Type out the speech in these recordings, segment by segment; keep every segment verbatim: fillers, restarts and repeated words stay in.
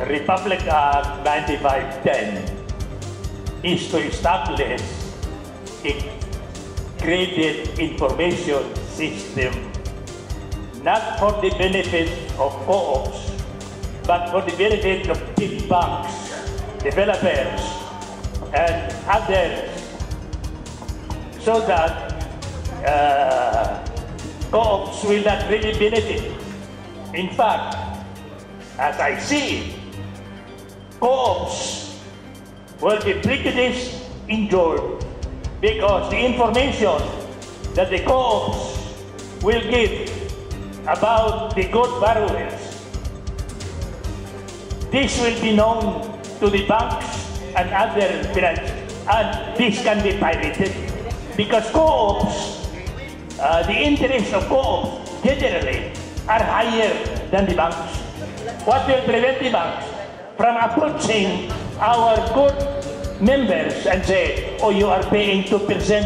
Republic Act ninety-five ten is to establish a credit information system not for the benefit of co-ops, but for the benefit of big banks, developers, and others, so that uh, co-ops will not really benefit. In fact, as I see, co-ops will be prejudiced, injured, because the information that the co-ops will give about the good borrowers, this will be known to the banks and other finance, and this can be pirated because co-ops, uh, the interest of co-ops generally are higher than the banks. What will prevent the banks from approaching our good members and say, oh, you are paying two percent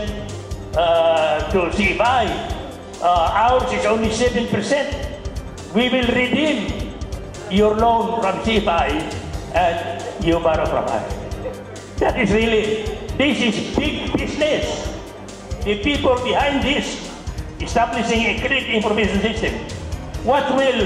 uh, to C F I, uh, ours is only seven percent. We will redeem your loan from C F I and you borrow from us. That is really, this is big business. The people behind this, establishing a credit information system, what will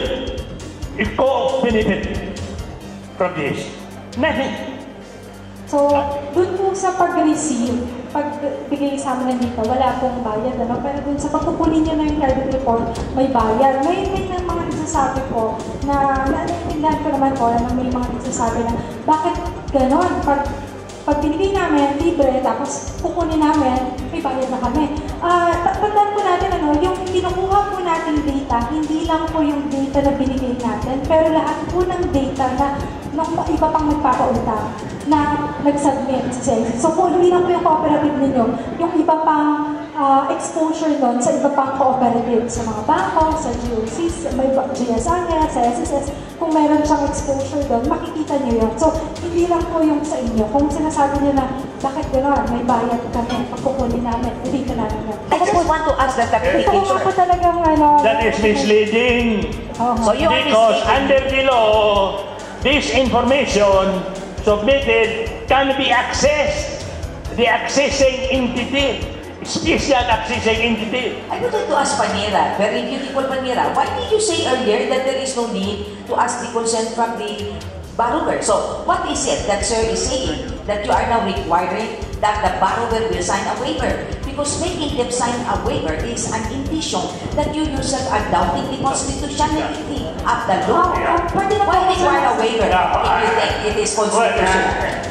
it co benefit from this? Nothing. So, dun po sa pag-receive, pagbigay sa amin dito, wala pong bayad, ano? Pero dun sa pagkukunin nyo na yung credit report, may bayad. May, may ng mga nagsasabi po na, naintindihan ko naman po na may mga nagsasabi na, bakit ganon? Pag, pag binigay namin, libre, tapos kukunin namin, may bayad na kami. Uh, Tandaan po natin, ano, yung kinukuha po natin data, hindi lang po yung data na binigay natin, pero lahat po ng data na nung iba pang nagpapautang na nag-submit sa sales. So po, hindi lang po yung cooperative ninyo, yung iba pang uh, exposure doon sa iba pang cooperative, sa mga bangko, sa G O Cs, may G S R, sa S S S, kung meron siyang exposure doon, makikita niyo yun. So, hindi lang po yung sa inyo. Kung sinasabi niyo na, bakit gano'n, may bayad kami, pagkukunin namin, dito namin yun. I just want to ask that clarification. Ito po talagang, ano, That is misleading. Uh-huh. So you are Because mistaken. under the law, this information submitted can be accessed. The accessing entity, special accessing entity. I would like to ask Panira, very beautiful Panira, why did you say earlier that there is no need to ask the consent from the borrower? So, what is it that sir is saying that you are now requiring that the borrower will sign a waiver? Because making them sign a waiver is an indication that you yourself are doubting the constitutionality of the law. Why require a waiver if you think it is constitutional?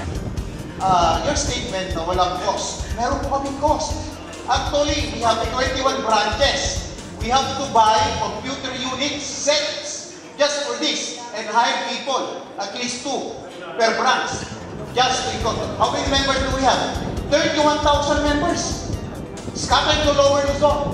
Uh, your statement na walang cost, meron po kaming cost. Actually, we have twenty-one branches. We have to buy computer units, sets, just for this, and hire people, at least two per branch, just to equal. How many members do we have? thirty-one thousand members, scattered to Lower Luzon.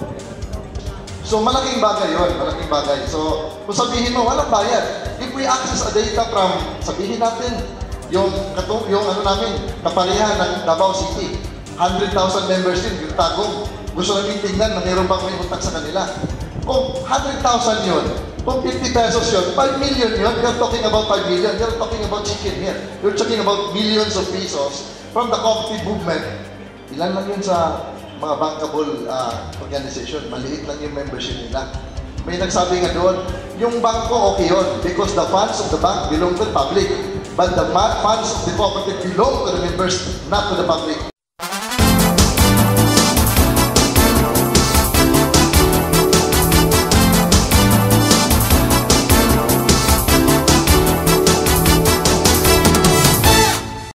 So malaking bagay yun, malaking bagay. So kung sabihin mo, walang bayad. If we access a data from, sabihin natin, yung, yung ano namin, kaparehan ng Davao City, one hundred thousand members din, yung Tagum, gusto namin tingnan na mayroon pang may utang sa kanila. Kung one hundred thousand yun, kung fifty pesos yun, five million yun, you're talking about five million, you're talking about chicken here. You're talking about millions of pesos from the cooperative movement. Ilan lang yun sa mga bankable uh, organization, maliit lang yung membership nila. May nagsabi nga doon, yung bangko okay yun because the funds of the bank belong to the public. But the funds of the cooperative belong to the members, not to the public.